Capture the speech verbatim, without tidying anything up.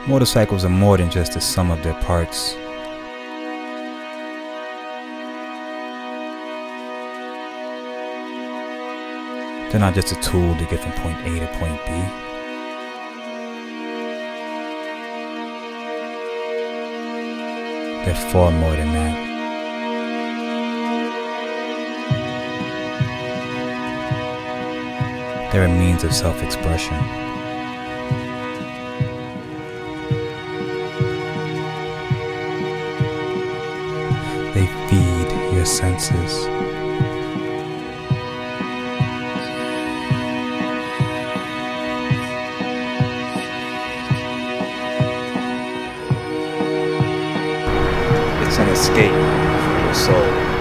Motorcycles are more than just the sum of their parts. They're not just a tool to get from point A to point B. They're far more than that. They're a means of self-expression. They feed your senses. It's an escape for your soul.